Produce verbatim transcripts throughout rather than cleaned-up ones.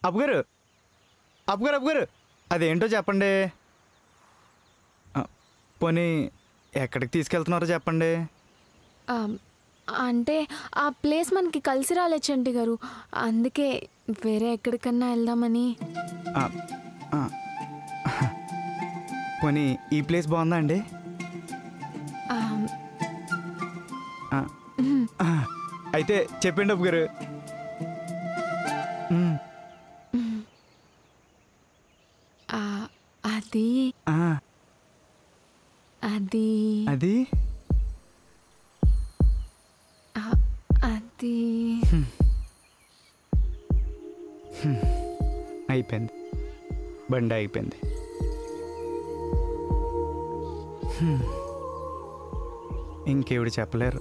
అబ్బగారు అబ్బగారు అబ్బగారు అదేంటో చెప్పండి. పోనీ ఎక్కడికి తీసుకెళ్తున్నారో చెప్పండి. అంటే ఆ ప్లేస్ మనకి కలిసి రాలేదు చంటి గారు, అందుకే వేరే ఎక్కడికన్నా వెళ్దామని. పోనీ ఈ ప్లేస్ బాగుందా అండి? అయితే చెప్పండి అబ్బగారు. అది అది అది అది అయిపోయింది, బండి అయిపోయింది. ఇంకేవిడు చెప్పలేరు.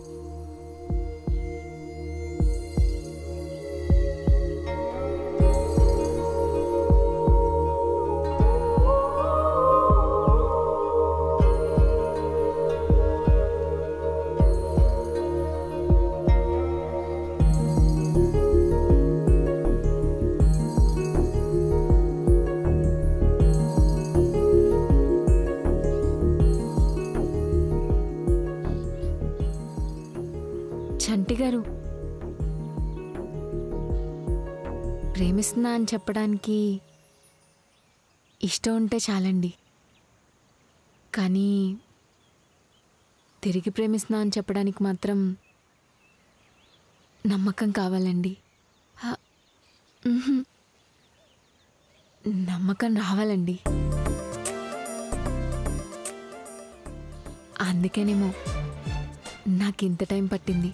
చంటి గారు, ప్రేమిస్తున్నా అని చెప్పడానికి ఇష్టం ఉంటే చాలండి, కానీ తిరిగి ప్రేమిస్తున్నా అని చెప్పడానికి మాత్రం నమ్మకం కావాలండి. నమ్మకం రావాలండి. అందుకేనేమో నాకు ఇంత టైం పట్టింది.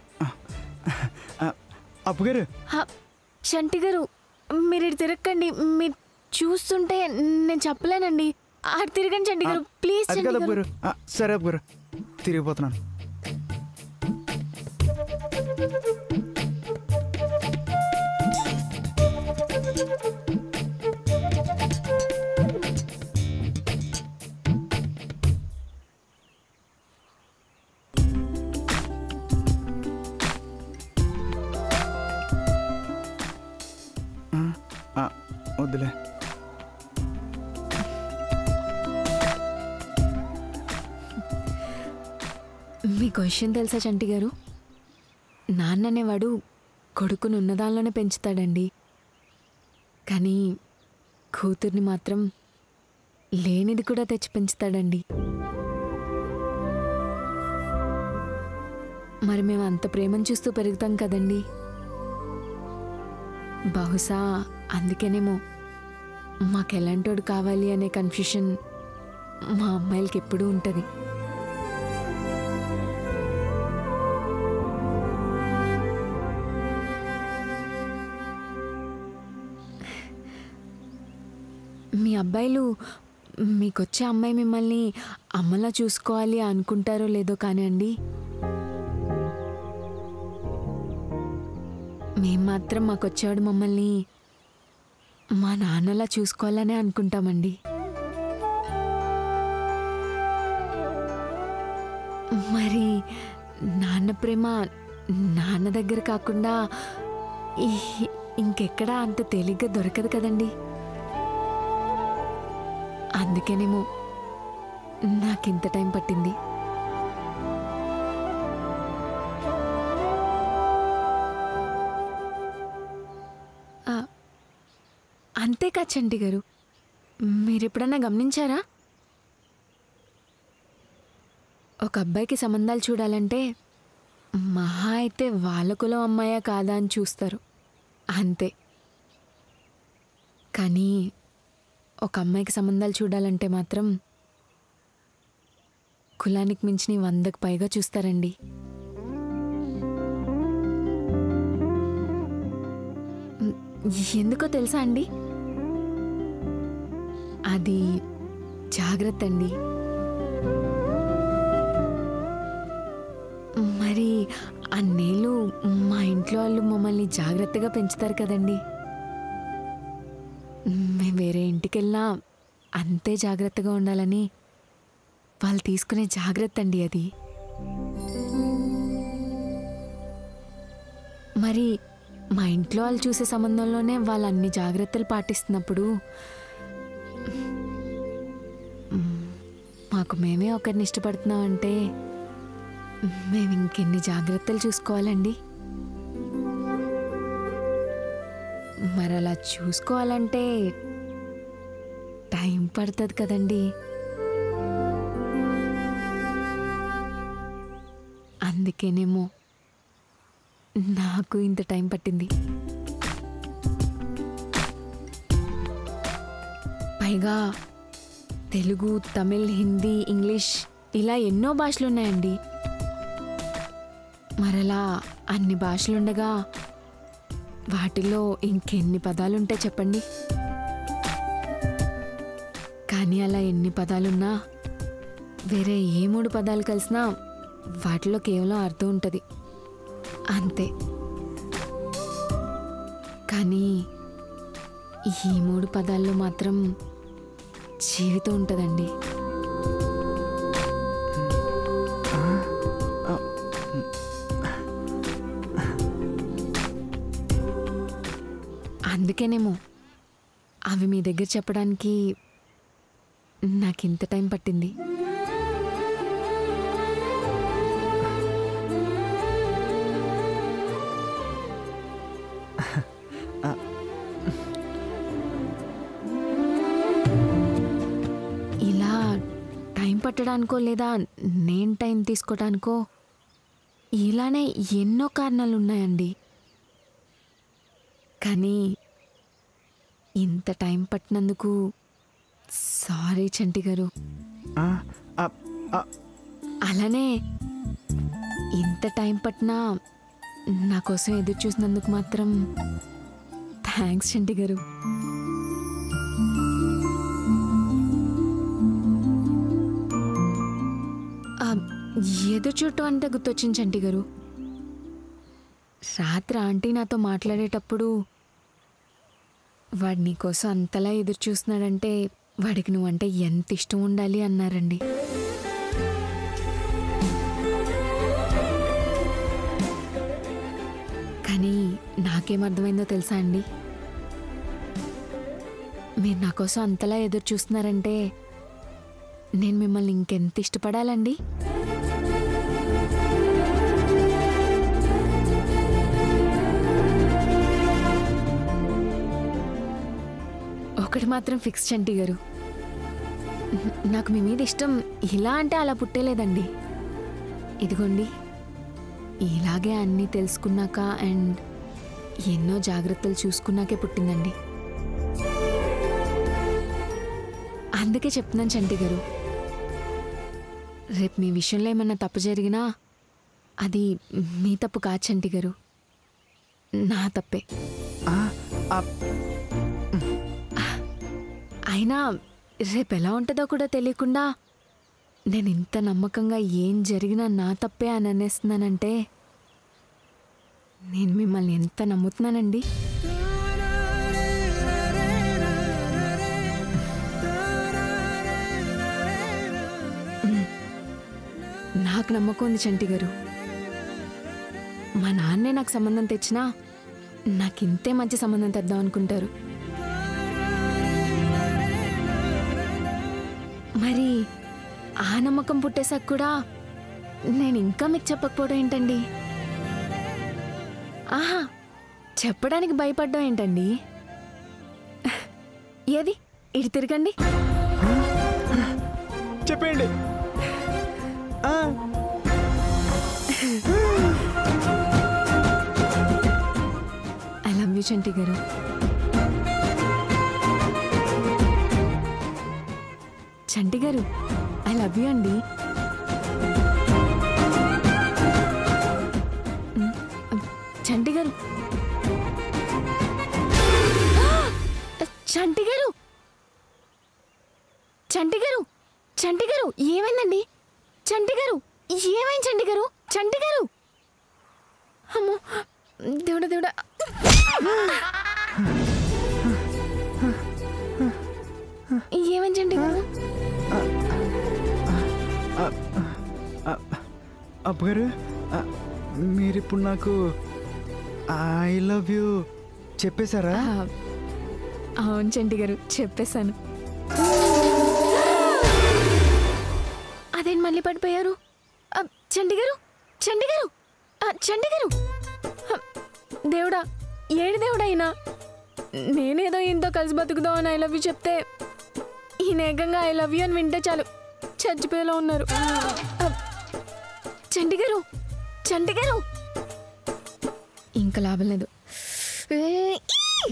అప్పుగారు చంటి గారు, మీరు ఇటు తిరగండి. మీరు చూస్తుంటే నేను చెప్పలేనండి. అటు తిరగండి చంటి గారు, ప్లీజ్. సరే అప్పుగారు, తిరిగిపోతున్నాను. వద్దులే. మీకు విషయం తెలుసా చంటి గారు, నాన్న అనేవాడు కొడుకును ఉన్నదానిలోనే పెంచుతాడండి, కానీ కూతుర్ని మాత్రం లేనిది కూడా తెచ్చి పెంచుతాడండి. మరి మేము అంత ప్రేమను చూస్తూ పెరుగుతాం కదండి. బహుశా అందుకేనేమో మాకెలాంటోడు కావాలి అనే కన్ఫ్యూషన్ మా అమ్మాయిలకి ఎప్పుడూ ఉంటుంది. మీ అబ్బాయిలు మీకొచ్చే అమ్మాయి మిమ్మల్ని అమ్మలా చూసుకోవాలి అనుకుంటారో లేదో కానీ అండి, మేం మాత్రం మాకొచ్చేవాడు మమ్మల్ని మా నాన్నలా చూసుకోవాలనే అనుకుంటామండి. మరి నాన్న ప్రేమ నాన్న దగ్గర కాకుండా ఇంకెక్కడా అంత తేలిగ్గా దొరకదు కదండి. అందుకేనేమో నాకింత టైం పట్టింది. అంతేకా చంటి గారు, మీరెప్పుడన్నా గమనించారా, ఒక అబ్బాయికి సంబంధాలు చూడాలంటే మహా అయితే వాళ్ళ కులం అమ్మాయా కాదా అని చూస్తారు అంతే. కానీ ఒక అమ్మాయికి సంబంధాలు చూడాలంటే మాత్రం కులానికి మించిన వందకు పైగా చూస్తారండి. ఎందుకో తెలుసా అండి, అది జాగ్రత్త అండి. మరి అన్నేళ్ళు మా ఇంట్లో వాళ్ళు మమ్మల్ని జాగ్రత్తగా పెంచుతారు కదండి. మేము వేరే ఇంటికి వెళ్ళినా అంతే జాగ్రత్తగా ఉండాలని వాళ్ళు తీసుకునే జాగ్రత్త అండి అది. మరి మా ఇంట్లో వాళ్ళు చూసే సంబంధంలోనే వాళ్ళు అన్ని జాగ్రత్తలు పాటిస్తున్నప్పుడు మాకు మేమే ఒకరిని ఇష్టపడుతున్నామంటే మేము ఇంకెన్ని జాగ్రత్తలు చూసుకోవాలండి. మరి అలా చూసుకోవాలంటే టైం పడుతుంది కదండి. అందుకేనేమో నాకు ఇంత టైం పట్టింది. పైగా తెలుగు, తమిళ్, హిందీ, ఇంగ్లీష్ ఇలా ఎన్నో భాషలు ఉన్నాయండి. మరలా అన్ని భాషలుండగా వాటిలో ఇంకెన్ని పదాలుంటాయి చెప్పండి. కానీ అలా ఎన్ని పదాలున్నా వేరే ఏ మూడు పదాలు కలిసినా వాటిలో కేవలం అర్థం ఉంటుంది అంతే. కానీ ఈ మూడు పదాల్లో మాత్రం జీవితం ఉంటుందండి. అందుకేనేమో అవి మీ దగ్గర చెప్పడానికి నాకు ఇంత టైం పట్టింది. ఇలా టైం పట్టడానికో లేదా నేను టైం తీసుకోవడానికో ఇలానే ఎన్నో కారణాలు ఉన్నాయండి. కానీ ఇంత టైం పట్టినందుకు సారీ చంటి గారు. అలానే ఇంత టైం పట్టినా నా కోసం ఎదురు చూసినందుకు మాత్రం థ్యాంక్స్ చంటి గారు. ఎదురు చూడటం అంటే గుర్తొచ్చింది చంటి గారు. రాత్రి ఆంటీ నాతో మాట్లాడేటప్పుడు వాడు నీకోసం అంతలా ఎదురు చూస్తున్నాడంటే వాడికి నువ్వంటే ఎంత ఇష్టం ఉండాలి అన్నారండి. కానీ నాకేమర్థమైందో తెలుసా అండి, మీరు నా కోసం అంతలా ఎదురు చూస్తున్నారంటే నేను మిమ్మల్ని ఇంకెంత ఇష్టపడాలండి. ఒకటి మాత్రం ఫిక్స్ చంటి గారు, నాకు మీ మీద ఇష్టం ఇలా అంటే అలా పుట్టేలేదండి. ఇదిగోండి ఇలాగే అన్నీ తెలుసుకున్నాక అండ్ ఎన్నో జాగ్రత్తలు చూసుకున్నాకే పుట్టిందండి. అందుకే చెప్తున్నాను చంటి గారు, రేపు మీ విషయంలో ఏమన్నా తప్పు జరిగినా అది మీ తప్పు కాదు చంటి గారు, నా తప్పే. అయినా రేపు ఎలా ఉంటుందో కూడా తెలియకుండా నేను ఇంత నమ్మకంగా ఏం జరిగినా నా తప్పే అని అనేస్తున్నానంటే నేను మిమ్మల్ని ఎంత నమ్ముతున్నానండి. నాకు నమ్మకం ఉంది చంటి గారు, మా నాన్నే నాకు సంబంధం తెచ్చినా నాకు ఇంతే మంచి సంబంధం తెద్దాం అనుకుంటారు. మరి ఆ నమ్మకం పుట్టేసాక కూడా నేను ఇంకా మీకు చెప్పకపోవడం ఏంటండి? ఆహా, చెప్పడానికి భయపడ్డం ఏంటండి? ఏది ఇటు తిరగండి, చెప్పండి. ఐ లవ్ యూ చంటి గారు. చంటి గారు ఐ లవ్ యూ అండి. చంటి గారు, చంటి గారు, చంటి గారు, చంటి గారు ఏమైందండి? చంటి గారు ఏమైంది? చంటి గారు, చంటి గారు, అమ్మో దేవుడా దేవుడా. ఏమైంది చంటి గారు? అబ్బగారు మీరిప్పుడు నాకు ఐ లవ్ యూ చెప్పేశారా? ఆ, అవును చంటి గారు చెప్పేశాను. అదేంటి మళ్ళీ పడిపోయారు? ఆ, చంటి గారు చంటి గారు ఆ, చంటి గారు ఆ, దేవుడా ఏడు దేవుడా అయినా నేనేదో ఇంతో కలిసి బతుకుదాం అని ఐ లవ్ యూ చెప్తే ఈయన ఏకంగా ఐ లవ్ యూ అని వింటే చాలు చచ్చిపోయేలా ఉన్నారు. ఆ, చంటి గారు చంటి గారు ఇంకా లాభం లేదు. ఏ, ఈ!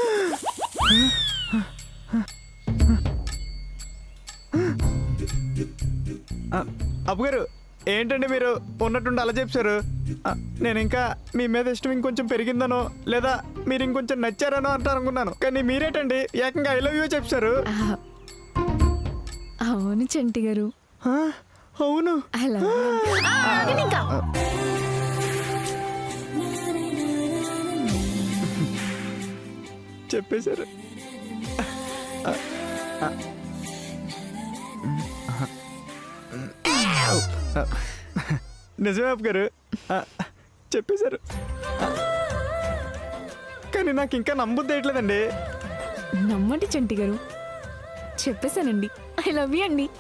అప్పుగారు ఏంటండి మీరు ఉన్నట్టుండి అలా చెప్పారు? నేను ఇంకా మీ మీద ఇష్టం ఇంకొంచెం పెరిగిందనో లేదా మీరు ఇంకొంచెం నచ్చారనో అంటారు అనుకున్నాను, కానీ మీరేటండి ఏకంగా ఐ లవ్ యూ చెప్పారు. ఆ, అవును చంటి గారు అవును. I love you. ఆ, ఆగండి ఇంకా. చెప్పేశారు. నిజమే అప్పు గారు చెప్పేశారు, కానీ నాకు ఇంకా నమ్మబుద్ధి వేయట్లేదండి. నమ్మండి చంటి గారు చెప్పేశానండి ఐ లవ్ యూ అండి.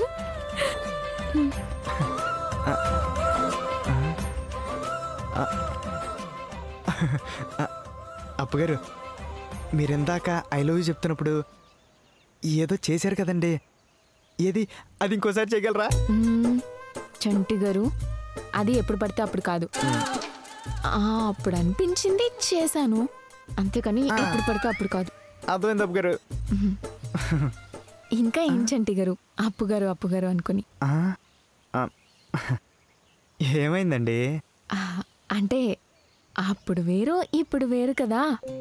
అప్పుగారు మీరిందాక ఐ లవ్ యూ చెప్తున్నప్పుడు ఏదో చేశారు కదండి, ఏది అది ఇంకోసారి చేయగలరా? మ్మ్, చంటి గారు అది ఎప్పుడు పడితే అప్పుడు కాదు. ఆ, అప్పుడు అనిపించింది చేశాను, అంతేకాని ఎప్పుడు పడితే అప్పుడు కాదు. అర్థమైంది అప్పుగారు. ఇంకా ఏం చంటి గారు అప్పు గారు అప్పు గారు అనుకుని ఏమైందండి? ఆ, అంటే అప్పుడు వేరు ఇప్పుడు వేరు కదా.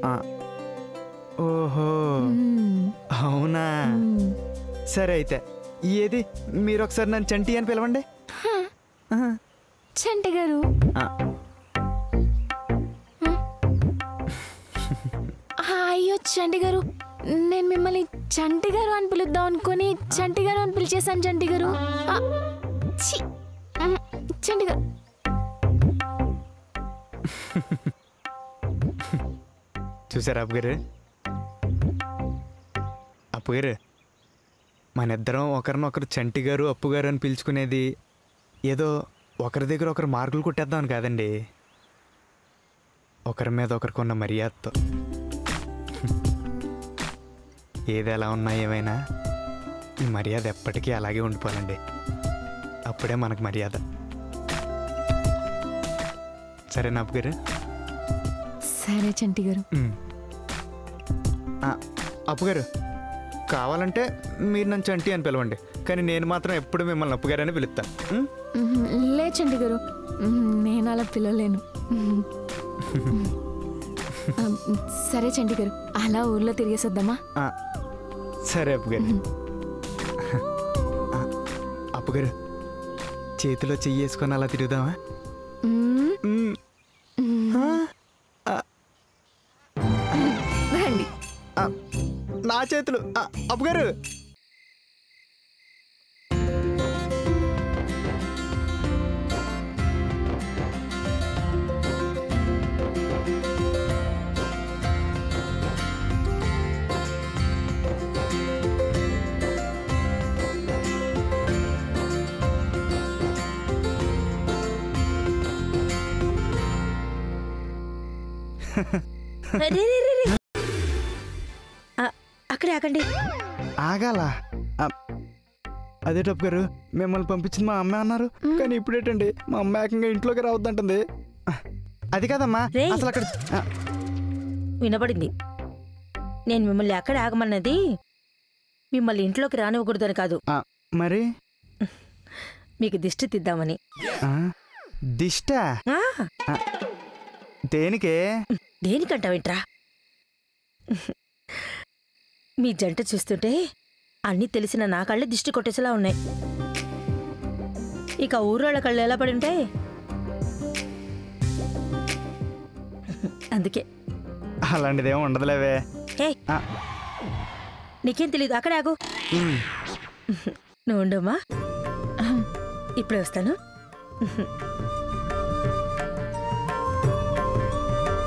ఓహో మ్మ్. అవునా, మ్మ్. సరే అయితే ఏది మీరు ఒకసారి నన్ను చంటి అని పిలవండి. చంటి గారు అయ్యో చంటి గారు నేను మిమ్మల్ని చంటి గారు అని పిలుద్దాం అనుకుని చంటి గారు అని పిలిచేశాను చంటి గారు. ఆ, ఛీ, మ్, చంటి గారు చూసారా అప్పు గారు? అప్పు గారు మన ఇద్దరం ఒకరినొకరు చంటి గారు అప్పు గారు అని పిలుచుకునేది ఏదో ఒకరి దగ్గర ఒకరు మార్కులు కొట్టేద్దామని కాదండి, ఒకరి మీద ఒకరికి ఉన్న మర్యాదతో. ఏది ఎలా ఉన్నా ఏమైనా ఈ మర్యాద ఎప్పటికీ అలాగే ఉండిపోవాలండి, అప్పుడే మనకు మర్యాద. సరేనా అప్పు గారు? సరే చంటి గారు. అప్పు గారు కావాలంటే మీరు నన్ను చంటి అని పిలవండి, కానీ నేను మాత్రం ఎప్పుడు మిమ్మల్ని అప్పు గారు అని పిలుస్తాను. మ్మ్, లే చంటి గారు మ్మ్, నేను అలా పిలవలేను. మ్మ్. ఆ, సరే చంటి గారు అలా ఊర్లో తిరిగేసొద్దామా? సరే అప్పు గారు. అప్పు గారు చేతిలో చెయ్యి వేసుకొని అలా తిరుగుదామా? మ్మ్. రండి. నా చేతులు అప్పు గారు. అక్కడే ఆగండి. ఆగాల? అదే అప్పు గారు మిమ్మల్ని పంపించింది మా అమ్మ అన్నారు, కానీ ఇప్పుడేటండి మా అమ్మ ఏకంగా ఇంట్లోకి రావద్దంటుంది. అది కాదమ్మా అసలు అక్కడ వినపడింది. నేను మిమ్మల్ని అక్కడే ఆగమన్నది మిమ్మల్ని ఇంట్లోకి రానివ్వకూడదని కాదు, మరి మీకు దిష్టి తిద్దామని. దిష్ట? ఆ, దేనికే? దేనికంటావేంట్రా? మీ జంట చూస్తుంటే అన్నీ తెలిసిన నా కళ్ళే దిష్టి కొట్టేసేలా ఉన్నాయి. ఇక ఊరోళ్ళ కళ్ళు ఎలా పడి ఉంటాయి? అందుకే. అలాంటిదేమో ఉండదులేవే. ఏ నీకేం తెలీదు, అక్కడే ఆగు. నువ్వు ఉండమ్మా, ఇప్పుడే వస్తాను.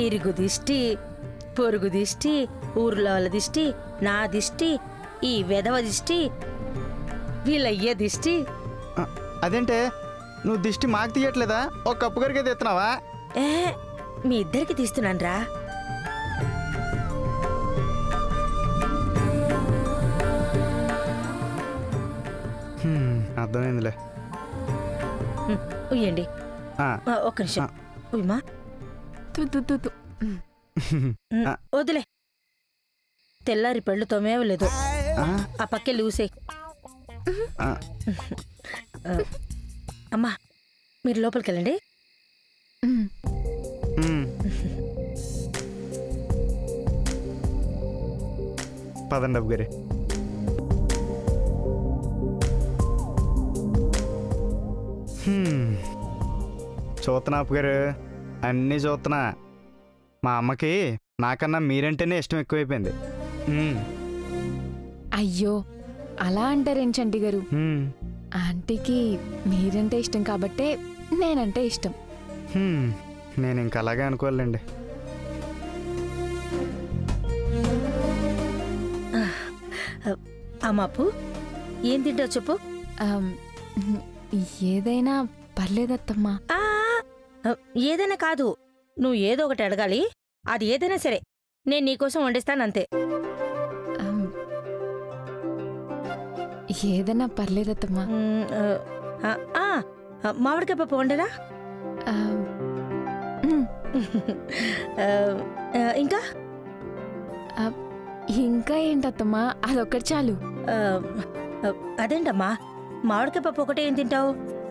ఇరుగు దిష్టి, పొరుగు దిష్టి, ఊర్లో వాళ్ళ దిష్టి, నా దిష్టి, ఈ వెధవ దిష్టి, వీళ్ళయ్య దిష్టి. ఆ, అదేంటే నువ్వు దిష్టి మాకు తీయట్లేదా? ఒక కప్పు గారికి తెస్తున్నావా? ఏ మీ ఇద్దరికి తీస్తున్నాన్రా. అర్థమైందిలే. ఉయ్యండి. ఆ, ఆ, ఒక్క నిమిషం. ఉయ్యమా. తు తు తు తు. వదిలే. తెల్లారి పళ్ళు తోమేవలేదు. ఆ, ఆ పక్కే లూసే. ఆ. అమ్మా మీరు లోపలికి వెళ్ళండి. మ్. మ్. పదండి అబ్బు గారి. చూస్తున్నా అప్పు గారు, అన్నీ చూస్తున్నా. మా అమ్మకి నాకన్నా మీరంటేనే ఇష్టం ఎక్కువైపోయింది. మ్. అయ్యో అలా అంటారేం చంటి గారు? మ్. ఆంటీకి మీరంటే ఇష్టం కాబట్టే నేనంటే ఇష్టం. హ్మ్, నేను ఇంక అలాగే అనుకోవాలండి. అమ్మాపు ఏం తింటావు చెప్పు. ఆమ్, ఏదైనా పర్లేదత్తమ్మా. ఆ, ఏదైనా కాదు, నువ్వు ఏదో ఒకటి అడగాలి. అది ఏదైనా సరే నేను నీకోసం వండిస్తానంతే. ఆమ్, ఏదైనా పర్లేదత్తమ్మా. మ్, ఆ, ఆ, ఆ, మామిడికాయ పప్పు వండరా? ఆమ్, మ్, ఆ, ఆ, ఇంకా ఆ, ఇంకా ఏంటత్తమ్మా? అదొక్కటి చాలు. ఆ, ఆ, అదేంటమ్మా మామిడికాయ పప్పు ఒకటే ఏం తింటావు?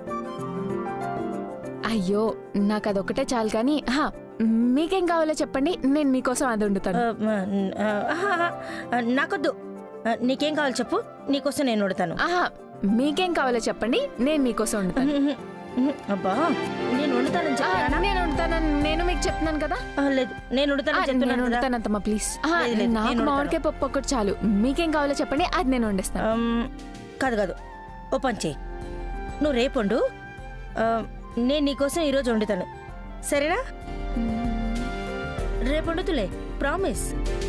అయ్యో నాకు అదొక్కటే చాలు కానీ హా, మీకేం కావాలో చెప్పండి, నేను మీకోసం అది వండుతాను. ఆ, ఆ, ఆహా, ఆ, నాకొద్దు. ఆ, నీకేం కావాలి చెప్పు, నీకోసం నేను వండుతాను. ఆహా, మీకేం కావాలో చెప్పండి, నేను మీకోసం వండుతాను. అబ్బా నేను వండుతానని ఆ, చెప్పానా? నేను వండుతానని నేను మీకు చెప్తున్నాను కదా. ఆ, లేదు నేను ఆ, వండుతానని నేను చెప్తున్నాను కదా. వండుతానత్తమ్మా ప్లీజ్. ఆ, లేదు, లేదు, నాకు నేను మామిడికాయ పప్పు ఒక్కటి చాలు, మీకేం కావాలో చెప్పండి, అది నేను వండిస్తాను. ఆమ్, కాదు కాదు, ఓ పని చేయి, నువ్వు రేపు వండు, ఆ, నేను నీకోసం ఈరోజు వండుతాను, సరేనా? రేపు వండుతులే, ప్రామిస్.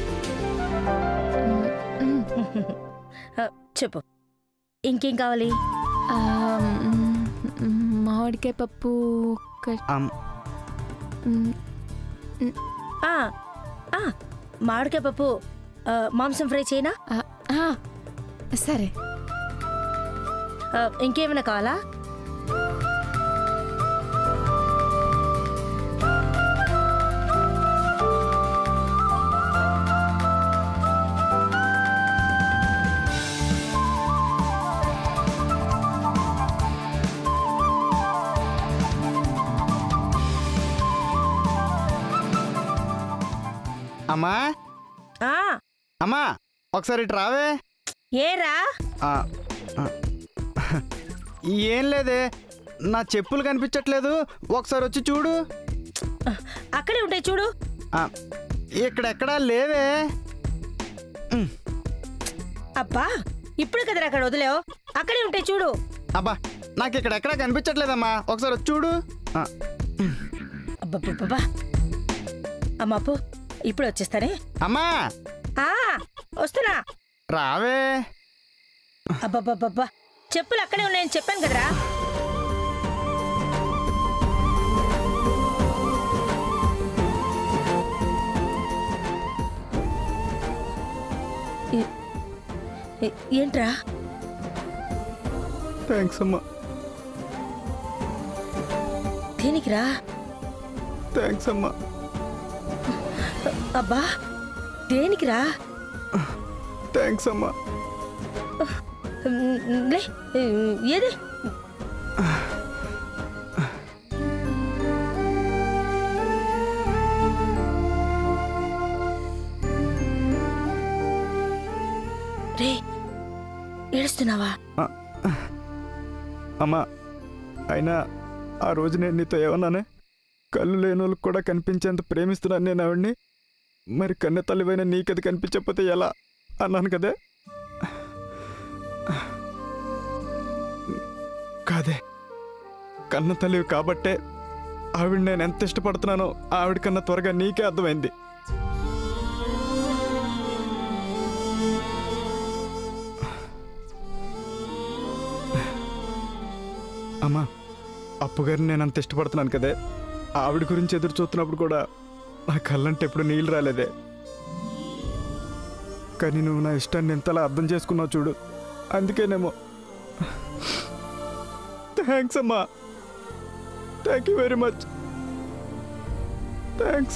మ్, ఆ, చెప్పు ఇంకేం కావాలి? ఆ, మ్, మామిడికాయ పప్పు ఒక్క- అమ్, మ్, ఆ, ఆ, మామిడికాయ పప్పు, ఆ, మాంసం ఫ్రై చేయనా? ఆ, ఆ, సరే. ఆ, ఇంకేమైనా కావాలా? అమ్మా ఆ, అమ్మా ఒకసారి ఇటు రావే. ఏరా? ఆ, ఆ. ఏం లేదే, నా చెప్పులు కనిపించట్లేదు, ఒకసారి వచ్చి చూడు. అక్కడే ఉంటాయి చూడు. ఆ, ఇక్కడెక్కడా లేవే. ఉమ్, అబ్బా ఇప్పుడు కదరా అక్కడ వదిలేవు, అక్కడే ఉంటాయి చూడు. అబ్బా నాకు ఇక్కడెక్కడా కనిపించట్లేదమ్మా, ఒకసారి వచ్చి చూడు. ఆ, అబ్బబ్బబ్బా అమ్మాపు ఇప్పుడు వచ్చేస్తానే. అమ్మా ఆ, వస్తున్నా. రావే. అబ్బబ్బబ్బబ్బా చెప్పులు అక్కడే ఉన్నాయని చెప్పాను కదరా. ఏ- ఏ- ఏంట్రా? థ్యాంక్స్ అమ్మా. దేనికిరా? థ్యాంక్స్ అమ్మా. అబ్బా దేనికిరా? థ్యాంక్స్ అమ్మా. లే ఏది? రే ఏడుస్తున్నావా? ఆ, అమ్మా అయినా ఆ రోజు నేను నీతో ఏమన్నానే, కళ్ళు లేని వాళ్ళకి కూడా కనిపించేంత ప్రేమిస్తున్నాను నేను ఆవిడ్ని, మరి కన్నె తల్లివైన నీకది కనిపించకపోతే ఎలా అన్నాను కదే. కాదే, కన్న తల్లివి కాబట్టే ఆవిడ నేను ఎంత ఇష్టపడుతున్నానో ఆవిడ కన్నా త్వరగా నీకే అర్థమైంది. అమ్మా, అప్పుగారిని నేను అంత ఇష్టపడుతున్నాను కదే, ఆవిడ గురించి ఎదురు చూస్తున్నప్పుడు కూడా నా కళ్ళంటే ఎప్పుడు నీళ్ళు రాలేదే. కానీ నువ్వు నా ఇష్టాన్ని ఎంతలా అర్థం చేసుకున్నావు చూడు, అందుకేనేమో. థ్యాంక్స్ అమ్మా, thank you very much, thanks.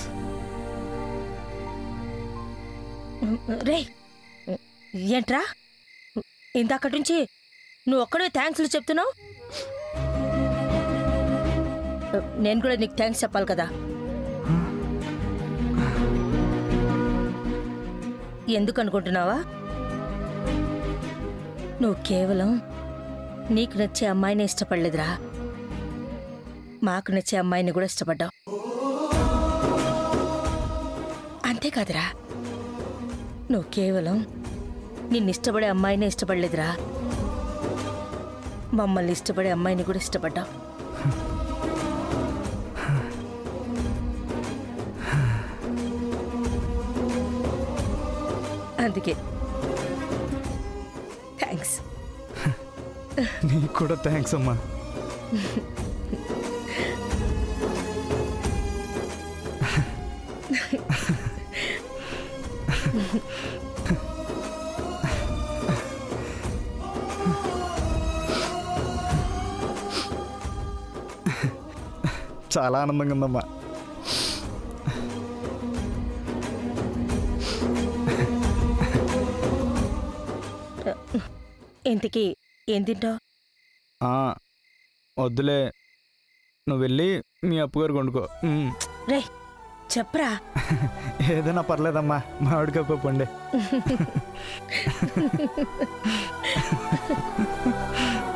రే ఏంట్రా ఇందాకటి నుంచి నువ్వు ఒక్కడే థ్యాంక్స్లు చెప్తున్నావు? నేను కూడా నీకు థ్యాంక్స్ చెప్పాలి కదా. ఎందుకు అనుకుంటున్నావా? నువ్వు కేవలం నీకు నచ్చే అమ్మాయిని ఇష్టపడలేదురా, మాకు నచ్చే అమ్మాయిని కూడా ఇష్టపడ్డావు. అంతేకాదురా, నువ్వు కేవలం నిన్ను ఇష్టపడే అమ్మాయిని ఇష్టపడలేదురా, మమ్మల్ని ఇష్టపడే అమ్మాయిని కూడా ఇష్టపడ్డావు. అందుకే థ్యాంక్స్. నీకు కూడా థ్యాంక్స్ అమ్మా. చాలా ఆనందంగా ఉందమ్మా. ఇంతకీ ఏం తింటావు? వద్దులే, నువ్వు వెళ్ళి మీ అప్పుగారు వండుకో. రే చెప్పరా. ఏదైనా పర్లేదమ్మా, మామిడికాయ పండే.